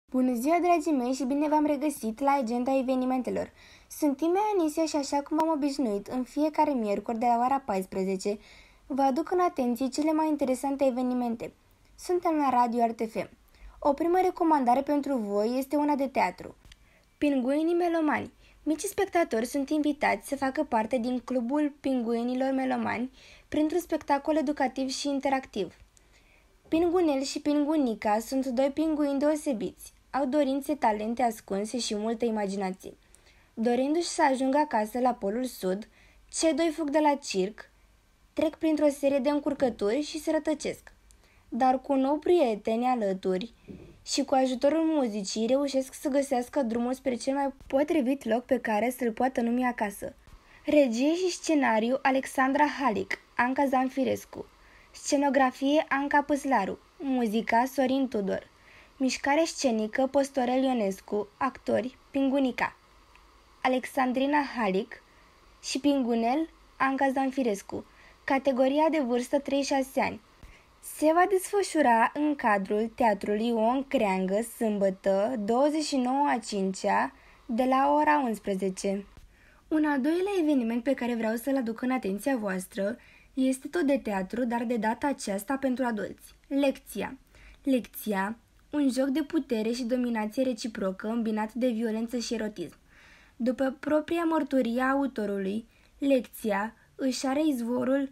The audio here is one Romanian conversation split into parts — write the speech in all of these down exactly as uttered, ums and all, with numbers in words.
Bună ziua, dragii mei, și bine v-am regăsit la agenda evenimentelor. Sunt Timea Anisia și, așa cum am obișnuit, în fiecare miercuri de la ora paisprezece vă aduc în atenție cele mai interesante evenimente. Suntem la Radio R T F. O primă recomandare pentru voi este una de teatru. Pinguinii melomani. Micii spectatori sunt invitați să facă parte din Clubul Pinguinilor Melomani printr-un spectacol educativ și interactiv. Pingunel și Pingunica sunt doi pinguini deosebiți. Au dorințe, talente ascunse și multă imaginație. Dorindu-și să ajungă acasă la Polul Sud, cei doi fug de la circ, trec printr-o serie de încurcături și se rătăcesc. Dar cu nou prieteni alături și cu ajutorul muzicii reușesc să găsească drumul spre cel mai potrivit loc pe care să-l poată numi acasă. Regie și scenariu Alexandra Halic, Anca Zanfirescu. Scenografie Anca Păslaru. Muzica Sorin Tudor. Mișcare scenică Păstorel Ionescu. Actori Pingunica, Alexandrina Halic și Pingunel Anca Zanfirescu. Categoria de vârstă trei șase ani. Se va desfășura în cadrul Teatrului Ion Creangă sâmbătă douăzeci și nouă a cincea de la ora unsprezece. Un al doilea eveniment pe care vreau să-l aduc în atenția voastră este tot de teatru, dar de data aceasta pentru adulți. Lecția. Lecția, un joc de putere și dominație reciprocă îmbinat de violență și erotism. După propria mărturie a autorului, Lecția își are izvorul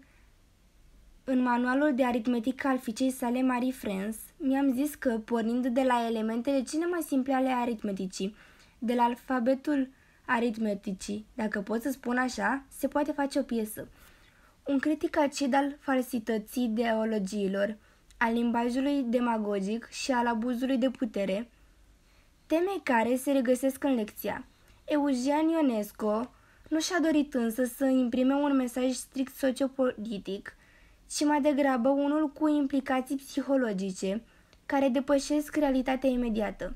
în manualul de aritmetică al fiicei sale Marie France. Mi-am zis că, pornind de la elementele cele mai simple ale aritmeticii, de la alfabetul aritmeticii, dacă pot să spun așa, se poate face o piesă. Un critic acid al falsității ideologiilor, al limbajului demagogic și al abuzului de putere, teme care se regăsesc în Lecția. Eugen Ionesco nu și-a dorit însă să imprime un mesaj strict sociopolitic, ci mai degrabă unul cu implicații psihologice, care depășesc realitatea imediată.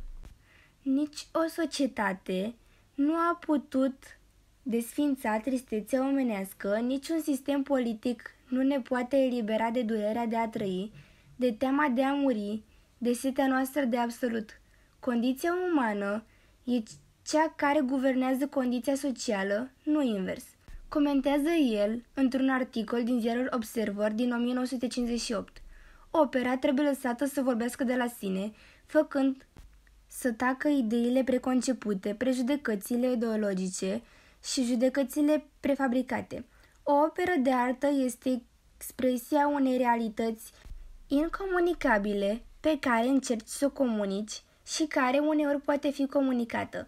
Nici o societate nu a putut desființa tristețea omenească, niciun sistem politic nu ne poate elibera de durerea de a trăi, de teama de a muri, de setea noastră de absolut. Condiția umană e cea care guvernează condiția socială, nu invers. Comentează el într-un articol din ziarul Observer din o mie nouă sute cincizeci și opt. Opera trebuie lăsată să vorbească de la sine, făcând să tacă ideile preconcepute, prejudecățile ideologice și judecățile prefabricate. O operă de artă este expresia unei realități incomunicabile pe care încerci să o comunici și care uneori poate fi comunicată.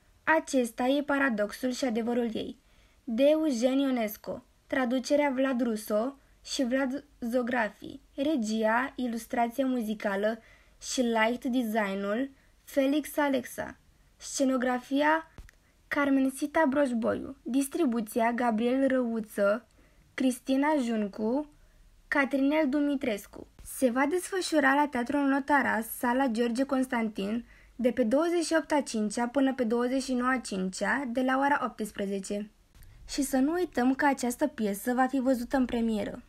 Acesta e paradoxul și adevărul ei. De Eugen Ionesco, traducerea Vlad Russo și Vlad Zografi, regia, ilustrația muzicală și light design-ul Felix Alexa, scenografia Carmensita Broșboiu, distribuția Gabriel Răuță, Cristina Juncu, Catrinel Dumitrescu. Se va desfășura la Teatrul Notaras, sala George Constantin, de pe douăzeci și opt a cincea până pe douăzeci și nouă a cincea, de la ora optsprezece. Și să nu uităm că această piesă va fi văzută în premieră.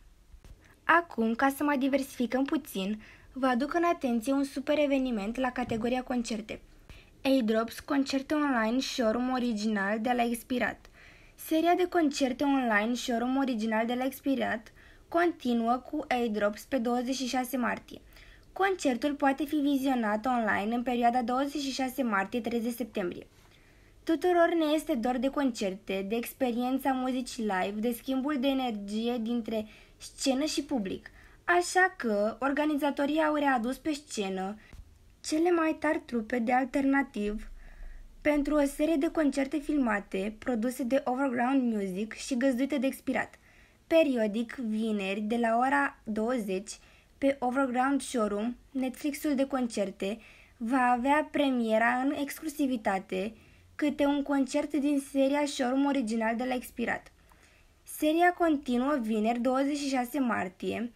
Acum, ca să mai diversificăm puțin, vă aduc în atenție un super eveniment la categoria concerte. A-Drops, concerte online showroom original de la Expirat. Seria de concerte online showroom original de la Expirat continuă cu A-Drops pe douăzeci și șase martie. Concertul poate fi vizionat online în perioada douăzeci și șase martie - treizeci septembrie. Tuturor ne este dor de concerte, de experiența muzicii live, de schimbul de energie dintre scenă și public. Așa că organizatorii au readus pe scenă cele mai tari trupe de alternativ pentru o serie de concerte filmate, produse de Overground Music și găzduite de Expirat. Periodic, vineri, de la ora douăzeci, pe Overground Showroom, Netflixul de concerte va avea premiera în exclusivitate câte un concert din seria showroom original de la Expirat. Seria continuă vineri douăzeci și șase martie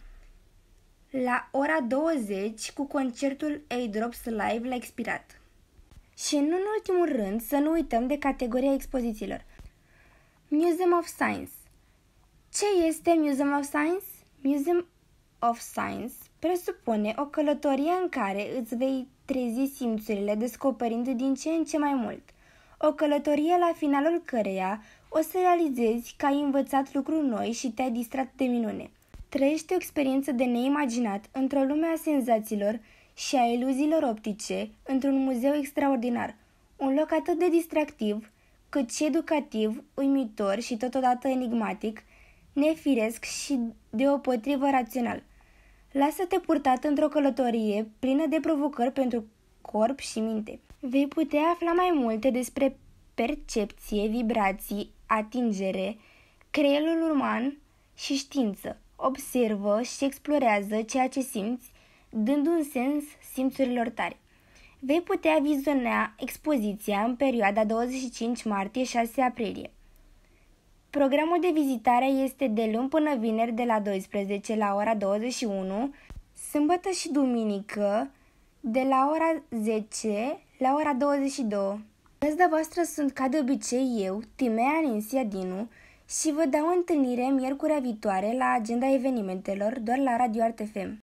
la ora douăzeci cu concertul A-Drops Live la Expirat. Și nu în ultimul rând să nu uităm de categoria expozițiilor. Museum of Science. Ce este Museum of Science? Museum of Science presupune o călătorie în care îți vei trezi simțurile descoperind din ce în ce mai mult. O călătorie la finalul căreia o să realizezi că ai învățat lucruri noi și te-ai distrat de minune. Trăiește o experiență de neimaginat într-o lume a senzațiilor și a iluziilor optice, într-un muzeu extraordinar, un loc atât de distractiv, cât și educativ, uimitor și totodată enigmatic, nefiresc și deopotrivă rațional. Lasă-te purtat într-o călătorie plină de provocări pentru corp și minte. Vei putea afla mai multe despre percepție, vibrații, atingere, creierul uman și știință. Observă și explorează ceea ce simți, dând un sens simțurilor tale. Vei putea viziona expoziția în perioada douăzeci și cinci martie - șase aprilie. Programul de vizitare este de luni până vineri de la douăsprezece la ora douăzeci și unu, sâmbătă și duminică de la ora zece la ora douăzeci și două. Gazda voastră sunt ca de obicei eu, Timea Ninsia Dinu, și vă dau întâlnire miercurea viitoare la agenda evenimentelor doar la Radio Art F M.